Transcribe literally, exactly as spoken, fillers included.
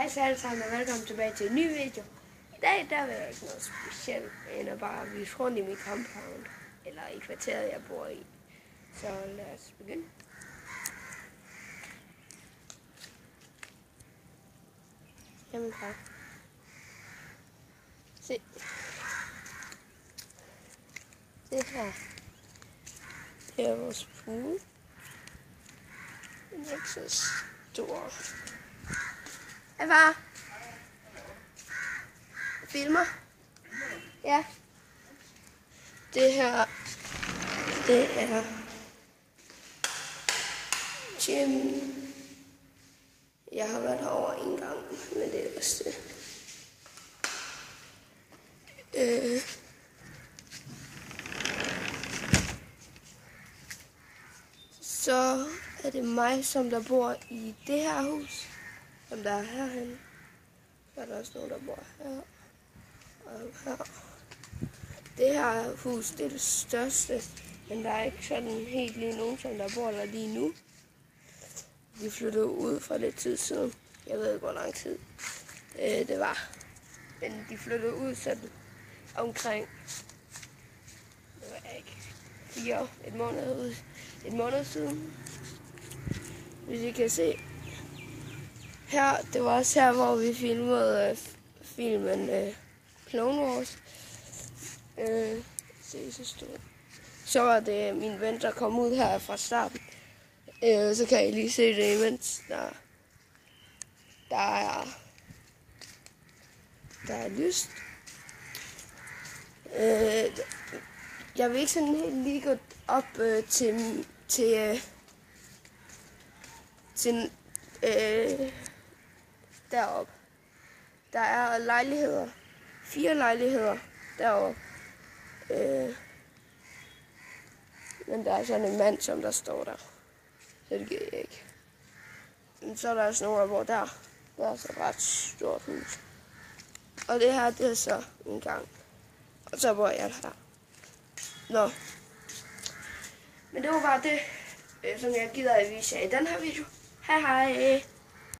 Hej så alle sammen og velkommen tilbage til en ny video. I dag der vil jeg ikke noget specielt, end at bare vise rundt i min compound, eller i kvarteret jeg bor i. Så lad os begynde. Jamen far. Se. Det her. Det er vores pool. Den er ikke så stor. Hej far. Filmer. Ja. Det her, det er gym. Jeg har været herovre en gang, men det er også det. Øh. Så er det mig, som der bor i det her hus, som der er herhen. Så er der også nogen, der bor her og her. Det her hus, det er det største, men der er ikke sådan helt lige nogen, som der bor der lige nu. De flyttede ud for lidt tid siden. Jeg ved ikke, hvor lang tid øh, det var. Men de flyttede ud sådan omkring, det var ikke, fire, et måned ud, et måned siden. Hvis I kan se. Her, det var også her, hvor vi filmede øh, filmen øh, Clone Wars. Øh, se, så stort. Så var det min ven, der kom ud her fra starten. Øh, så kan I lige se det imens. Der, der er der er lyst. Øh, jeg vil ikke sådan helt lige gå op øh, til til øh, til øh, deroppe. Der er lejligheder. Fire lejligheder deroppe. Øh, men der er sådan en mand, som der står der. Så det giver jeg ikke. Men så er der også nogen, der bor der. Der er så et ret stort hus. Og det her, det er så en gang. Og så bor jeg der. Nå. Men det var bare det, som jeg gider at vise jer i den her video. Hej hej.